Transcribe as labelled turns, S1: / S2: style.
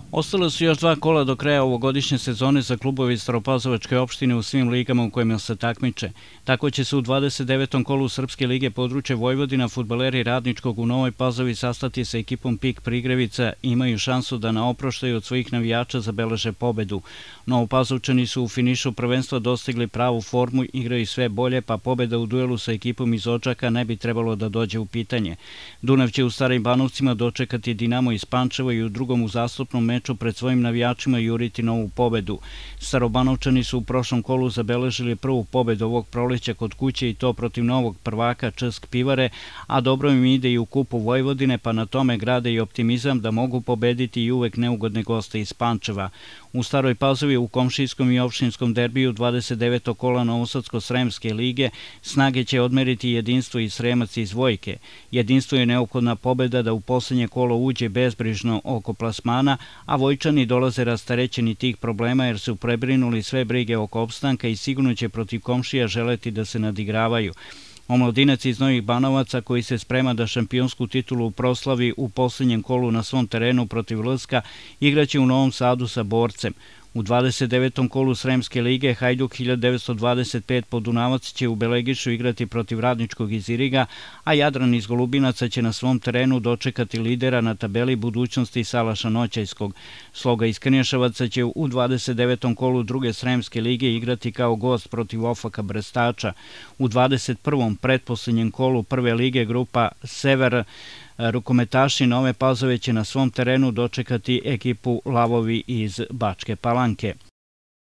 S1: Ostale su još 2 kola do kraja ovogodišnje sezone za klubove iz Staropazovačke opštine u svim ligama u kojima se takmiče. Tako će se u 29. kolu Srpske lige područje Vojvodina fudbaleri Radničkog u Novoj Pazovi sastati sa ekipom PIK Prigrevica i imaju šansu da na oproštaju od svojih navijača zabeleže pobedu. Novopazovčani su u finišu prvenstva dostigli pravu formu, igraju sve bolje, pa pobeda u duelu sa ekipom iz Odžaka ne bi trebalo da dođe u pitanje. Dunav će u Starim Banovcima dočekati Dinamo iz Pančeva i u drugom uzastopnom meču pred svojim navijačima juriti novu pobedu. Starobanovčani su u prošlom kolu zabeležili prvu pobedu ovog proleća kod kuće i to protiv novog prvaka ČSK Pivare, a dobro im ide i u Kupu Vojvodine, pa na tome grade i optimizam da mogu pobediti i uvek neugodne goste iz Pančeva. U Staroj Pazovi u komšijskom i opštinskom derbiju 29. kola Novosadsko-Sremske lige snage će odmeriti Jedinstvo i Sremac iz Vojke. Jedinstvo je neophodna pobeda da u poslednje kolo uđe bezbrižno oko plasmana, a Vojčani dolaze rastarećeni tih problema jer su prebrinuli sve brige oko opstanka i sigurno će protiv komšija želeti da se nadigravaju. Omladinac iz Novih Banovaca, koji se sprema da šampionsku titulu proslavi u poslednjem kolu na svom terenu protiv LSK, igraće u Novom Sadu sa Borcem. U 29. kolu Sremske lige Hajduk 1925 Podunavac će u Belegišu igrati protiv Radničkog iz Iriga, a Jadran iz Golubinaca će na svom terenu dočekati lidera na tabeli budućnosti Salaša Noćajskog. Sloga iz Krnješevaca će u 29. kolu druge Sremske lige igrati kao gost protiv Ofaka Brestača. U 21. pretposlednjem kolu prve lige grupa Sever rukometaši Nove Pazove će na svom terenu dočekati ekipu Lavovi iz Bačke Palanke.